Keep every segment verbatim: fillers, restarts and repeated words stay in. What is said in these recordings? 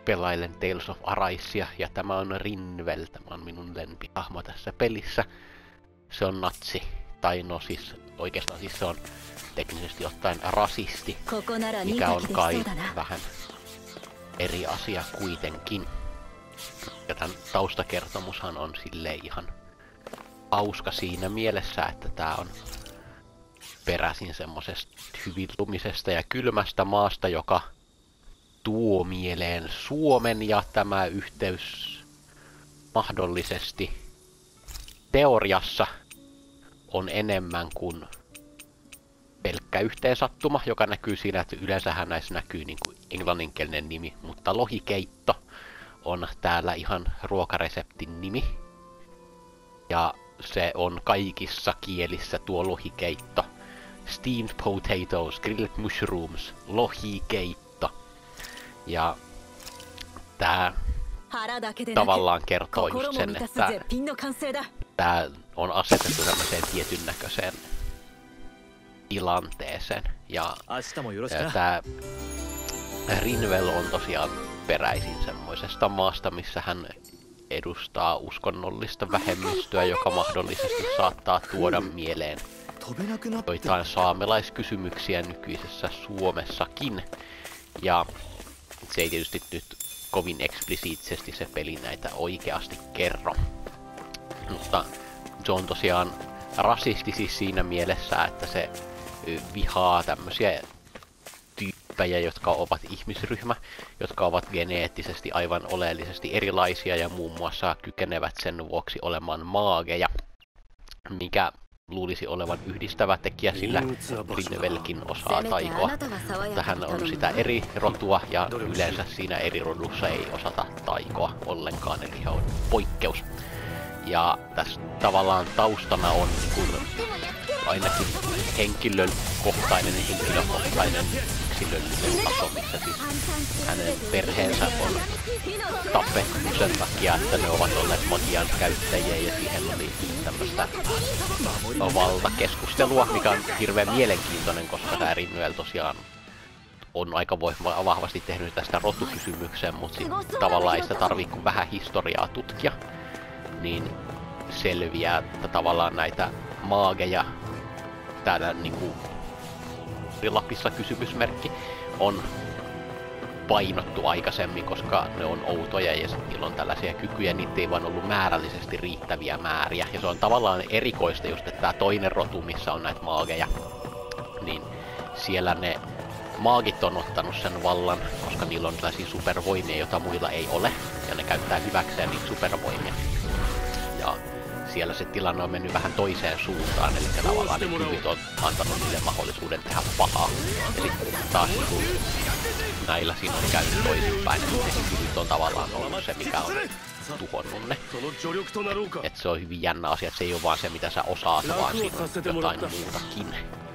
pelailen Tales of Arisea, ja tämä on Rinvel, tämä on minun lempihahmo tässä pelissä. Se on natsi, tai no siis oikeastaan siis se on teknisesti ottaen rasisti, mikä on kai vähän eri asia kuitenkin. Ja tämän taustakertomushan on silleen ihan hauska siinä mielessä, että tää on peräisin semmosesta hyvin lumisesta ja kylmästä maasta, joka tuo mieleen Suomen, ja tämä yhteys mahdollisesti teoriassa on enemmän kuin pelkkä yhteensattuma, joka näkyy siinä, että yleensähän näissä näkyy niin kuin englanninkielinen nimi, mutta lohikeitto on täällä ihan ruokareseptin nimi. Ja se on kaikissa kielissä tuo lohikeitto. Steamed potatoes, grilled mushrooms, lohikeitto. Ja tää tavallaan kertoo just sen, että tää on asetettu tämmöiseen tietyn näköiseen tilanteeseen. Ja tää Rinvel on tosiaan peräisin semmoisesta maasta, missä hän edustaa uskonnollista vähemmistöä, joka mahdollisesti saattaa tuoda mieleen joitain saamelaiskysymyksiä nykyisessä Suomessakin. Ja se ei tietysti nyt kovin eksplisiittisesti se peli näitä oikeasti kerro. Mutta se on tosiaan rasisti siis siinä mielessä, että se vihaa tämmöisiä tyyppejä, jotka ovat ihmisryhmä, jotka ovat geneettisesti aivan oleellisesti erilaisia ja muun muassa kykenevät sen vuoksi olemaan maageja, mikä luulisi olevan yhdistävä tekijä, sillä Rinvelkin osaa taikoa. Tähän on sitä eri rotua ja yleensä siinä eri rodussa ei osata taikoa ollenkaan, eli he on poikkeus. Ja tässä tavallaan taustana on niin kuin ainakin henkilökohtainen ja henkilökohtainen yksilöllinen taso, missä siis hänen perheensä on tapettu sen takia, että ne ovat olleet magian käyttäjiä, ja siihen oli tämmöistä valtakeskustelua, mikä on hirveän mielenkiintoinen, koska tämä Rinvel tosiaan on aika vahvasti tehnyt tästä rotukysymyksen, mutta sit tavallaan ei sitä tarvitse kuin vähän historiaa tutkia, niin selviää, että tavallaan näitä maageja täällä niinku Lapissa kysymysmerkki on painottu aikaisemmin, koska ne on outoja ja niillä on tällaisia kykyjä, niitä ei vaan ollut määrällisesti riittäviä määriä. Ja se on tavallaan erikoista just, että tämä toinen rotu, missä on näitä maageja, niin siellä ne maagit on ottanut sen vallan, koska niillä on tällaisia supervoimia, joita muilla ei ole, ja ne käyttää hyväkseen niitä supervoimia. Ja siellä se tilanne on mennyt vähän toiseen suuntaan, eli tavallaan ne kyvyt on antanut niille mahdollisuuden tehdä pahaa. Ja sitten taas kun näillä siinä on käynyt toisinpäin, niin ne kyvyt on tavallaan ollut se, mikä on tuhonnut ne. Et se on hyvin jännä asia, että se ei ole vaan se, mitä sä osaat, vaan siinä on jotain muutakin.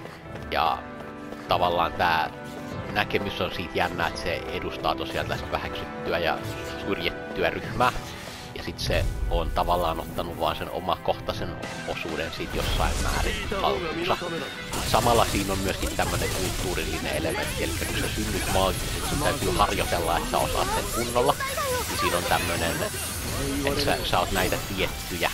Ja tavallaan tää näkemys on siitä jännä, että se edustaa tosiaan tällaista väheksyttyä ja syrjettyä ryhmää. Ja sit se on tavallaan ottanut vaan sen omakohtaisen osuuden siitä jossain määrin haltuunsa. Samalla siinä on myöskin tämmönen kulttuurillinen elementti, eli kun sä synnyt maagisesti, sun täytyy harjoitella, että sä osaat sen kunnolla. Ja siinä on tämmönen, että sä, sä oot näitä tiettyjä,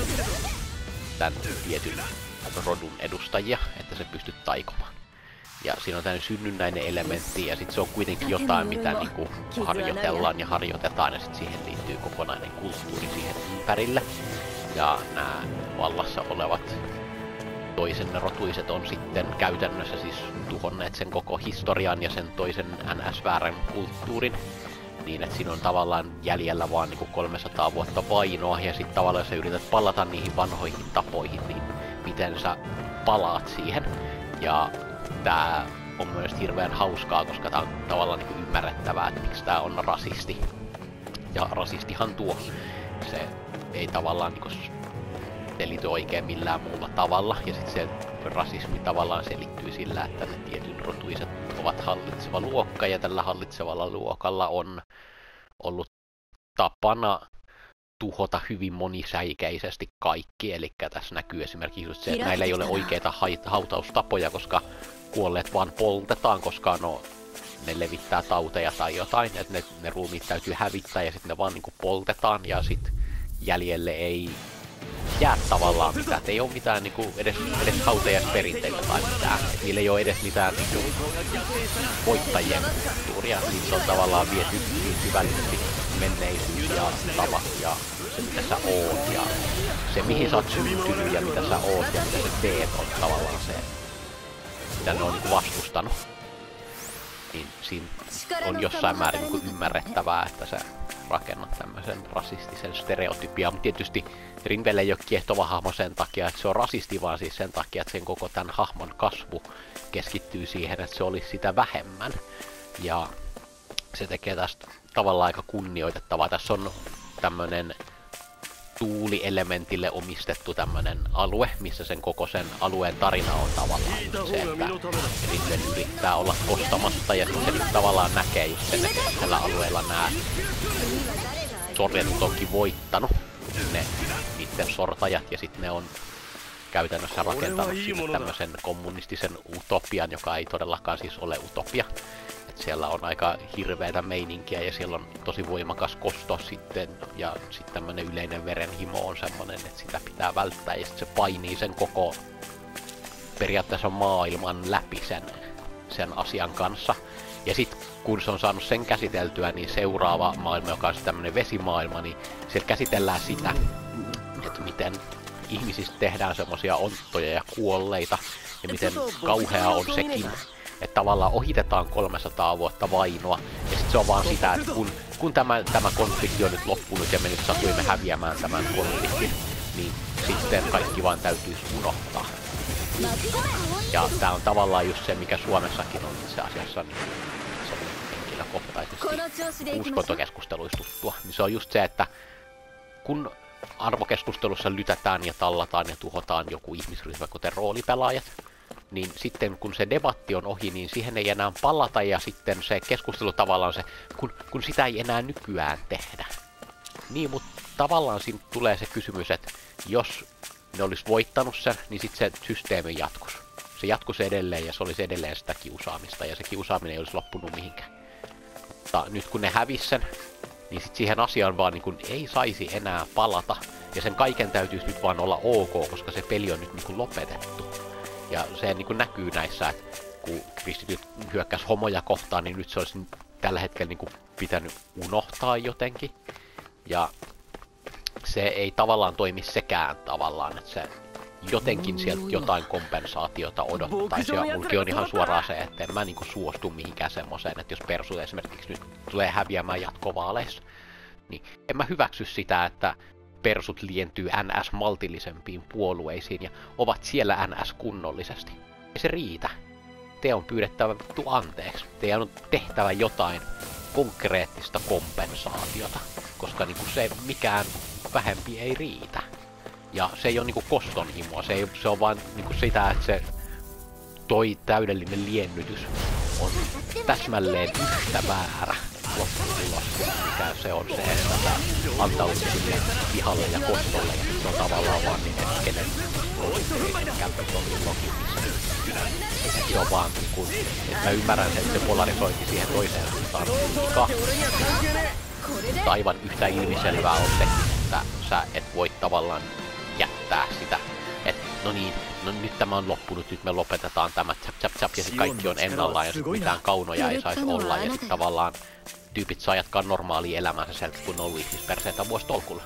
tän tietyn rodun edustajia, että sä pystyt taikomaan. Ja siinä on tämmöinen synnynnäinen elementti, ja sitten se on kuitenkin jotain, mitä niinku harjoitellaan ja harjoitetaan, ja sitten siihen liittyy kokonainen kulttuuri siihen ympärille. Ja nämä vallassa olevat toisen rotuiset on sitten käytännössä siis tuhonneet sen koko historian ja sen toisen N S-väärän kulttuurin. Niin, että siinä on tavallaan jäljellä vaan niinku kolmesataa vuotta vainoa, ja sitten tavallaan jos sä yrität palata niihin vanhoihin tapoihin, niin miten sä palaat siihen. Ja tää on myös hirveän hauskaa, koska tää on tavallaan niinku ymmärrettävää, että miksi tää on rasisti. Ja rasistihan tuo. Se ei tavallaan niinku selity oikein millään muulla tavalla. Ja sit se rasismi tavallaan selittyy sillä, että ne tietyn rotuiset ovat hallitseva luokka. Ja tällä hallitsevalla luokalla on ollut tapana tuhota hyvin monisäikeisesti kaikki. Eli tässä näkyy esimerkiksi just se, että näillä ei ole oikeita hautaustapoja, koska kuolleet vaan poltetaan, koska no, ne levittää tauteja tai jotain, että ne, ne ruumiit täytyy hävittää ja sitten ne vaan niinku poltetaan ja sitten jäljelle ei jää tavallaan mitään, et ei ole mitään niinku edes, edes hautajaisperinteitä tai mitään, et niillä ei ole edes mitään niinku voittajien kulttuuria, niitä on tavallaan viety niin syvällisesti menneisyys ja tavat ja se mitä sä oot ja se mihin sä oot syntynyt ja mitä sä oot ja mitä sä teet on tavallaan se, mitä ne on niinku vastustanut. Niin siinä on jossain määrin niinku ymmärrettävää, että sä rakennat tämmöisen rasistisen stereotypian, mutta tietysti Rinvel ei ole kiehtova hahmo sen takia, että se on rasisti, vaan siis sen takia, että sen koko tämän hahmon kasvu keskittyy siihen, että se olisi sitä vähemmän. Ja se tekee tästä tavallaan aika kunnioitettavaa. Tässä on tämmönen tuulielementille omistettu tämmönen alue, missä sen koko sen alueen tarina on tavallaan just se, että Rinvel yrittää olla kostamasta ja sitten se nyt tavallaan näkee just sen, että tällä alueella nämä sorjatut onkin voittanut ne niiden sortajat ja sitten ne on käytännössä rakentanut sinne tämmöisen kommunistisen utopian, joka ei todellakaan siis ole utopia. Et siellä on aika hirveätä meininkiä ja siellä on tosi voimakas kosto sitten ja sitten tämmönen yleinen verenhimo on semmonen, että sitä pitää välttää ja sitten se painii sen koko periaatteessa maailman läpi sen, sen asian kanssa. Ja sitten kun se on saanut sen käsiteltyä, niin seuraava maailma, joka on tämmönen vesimaailma, niin siellä käsitellään sitä, että miten ihmisistä tehdään semmosia onttoja ja kuolleita ja miten kauhea on sekin. Että tavallaan ohitetaan kolmesataa vuotta vainoa, ja sitten se on vaan sitä, että kun, kun tämä, tämä konflikti on nyt loppunut ja me nyt satuimme häviämään tämän konfliktin, niin sitten kaikki vaan täytyisi unohtaa. Ja tää on tavallaan just se, mikä Suomessakin on itse asiassa niin se on henkilökohtaisesti uskontokeskusteluissa tuttua. Niin se on just se, että kun arvokeskustelussa lytätään ja tallataan ja tuhotaan joku ihmisryhmä, kuten roolipelaajat, niin sitten kun se debatti on ohi, niin siihen ei enää palata ja sitten se keskustelu tavallaan se, kun, kun sitä ei enää nykyään tehdä. Niin, mutta tavallaan siinä tulee se kysymys, että jos ne olisi voittanut sen, niin sitten se systeemi jatkuisi. Se jatkuisi edelleen ja se olisi edelleen sitä kiusaamista ja se kiusaaminen ei olisi loppunut mihinkään. Mutta nyt kun ne hävisi sen, niin sitten siihen asiaan vaan niin kun ei saisi enää palata ja sen kaiken täytyisi nyt vaan olla ok, koska se peli on nyt niin kun lopetettu. Ja se niin kuin näkyy näissä, että kun kristityt hyökkäs homoja kohtaan, niin nyt se olisi tällä hetkellä niin kuin pitänyt unohtaa jotenkin. Ja se ei tavallaan toimi sekään tavallaan, että se jotenkin sieltä jotain kompensaatiota odottaisi. Ja mulki on ihan suoraan se, että en mä niin kuin suostu mihinkään semmoseen, että jos Persut esimerkiksi nyt tulee häviämään jatkovaaleissa, niin en mä hyväksy sitä, että Persut lientyy N S-maltillisempiin puolueisiin ja ovat siellä N S-kunnollisesti. Ei se riitä. Te on pyydettävä vittu anteeksi. Teidän on tehtävä jotain konkreettista kompensaatiota, koska niinku se mikään vähempi ei riitä. Ja se ei ole niinku kostonhimoa, se, ei, se on vaan niinku sitä, että se toi täydellinen liennytys on täsmälleen yhtä väärä lopputulos, mikä se on se, että sä antaudut sille vihalle ja kostolle, ja se on tavallaan vaan niin hetkinen kämpötollokin, missä se on vaan niinku, että mä ymmärrän sen, että se polarisointi siihen toiseen suuntaan on liikaa. Mutta aivan yhtä ilmiselvää on se, että sä et voi tavallaan jättää sitä, että no niin, no nyt tämä on loppunut, nyt me lopetetaan tämä tap tap tap ja sit kaikki on ennallaan ja sit mitään kaunoja ei saisi olla ja sit tavallaan tyypit saa jatkaa normaalia elämäänsä sieltä, kun on ollut ihmisperseitä vuositolkulla.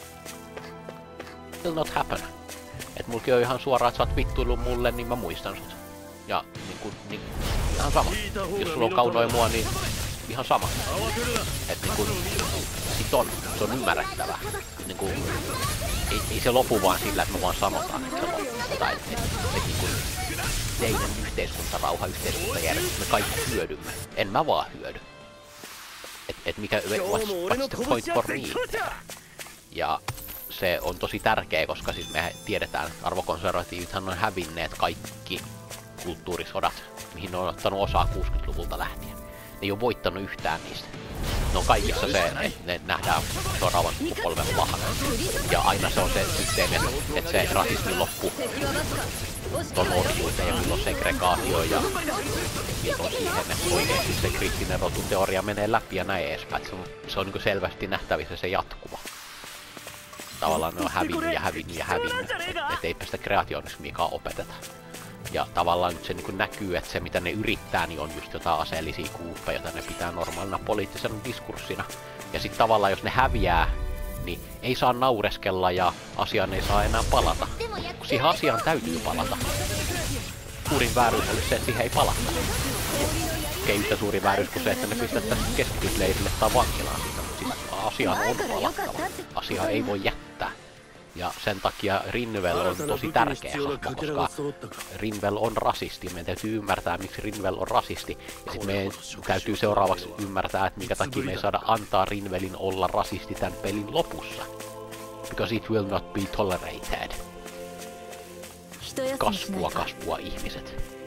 Will not happen. Et mulki on ihan suoraan, että sä oot vittuillut mulle, niin mä muistan sut. Ja niinku, niin, ihan sama. Jos sulla on kaunoja mua, niin ihan sama. Et niinku, sit on, se on ymmärrettävää. Niinku, ei, ei se lopu vaan sillä, että me vaan sanotaan, että se loppuu. Tai että et, et, niinku, teidän yhteiskuntarauha, yhteiskuntajärjestys, me kaikki hyödymme. En mä vaan hyödy. Et, et mikä, what's, what's the point for me? Ja se on tosi tärkeä, koska siis me tiedetään, että arvokonservatiivithan on hävinneet kaikki kulttuurisodat, mihin ne on ottanut osaa kuusikymmentäluvulta lähtien. Ne ei ole voittanut yhtään niistä. Ne on kaikissa se, että ne nähdään seuraavan sukupolven pahana. Ja aina se on se systeemi, että se rasismi loppuu ton orjuuteen ja milloin segregaatio ja milloin siihen, että oikeesti se kriittinen rotuteoria menee läpi ja näin edespäin. Se on, se on niin selvästi nähtävissä se jatkuva. Tavallaan ne on hävinnyt ja hävinnyt ja hävinnyt, että eipä sitä kreationismiikaan opeteta. Ja tavallaan nyt se niin näkyy, että se mitä ne yrittää, niin on just jotain aseellisia kuuppeja, joita ne pitää normaalina poliittisena diskurssina. Ja sitten tavallaan jos ne häviää, niin ei saa naureskella ja asiaan ei saa enää palata. Kun siihen asiaan täytyy palata. Suurin vääryys olisi se, että siihen ei palata. Okei, yhtä suuri vääryys kuin se, että ne pistettäisiin keskitysleirille tai vankilaan siitä, mutta siis asiaan on palattava. Asiaa ei voi jättää. Ja sen takia Rinvel on tosi tärkeä hahmo, koska Rinvel on rasisti. Meidän täytyy ymmärtää, miksi Rinvel on rasisti. Ja sitten meidän täytyy seuraavaksi ymmärtää, että minkä takia me ei saada antaa Rinvelin olla rasisti tämän pelin lopussa. Because it will not be tolerated. Kasvua, kasvua ihmiset.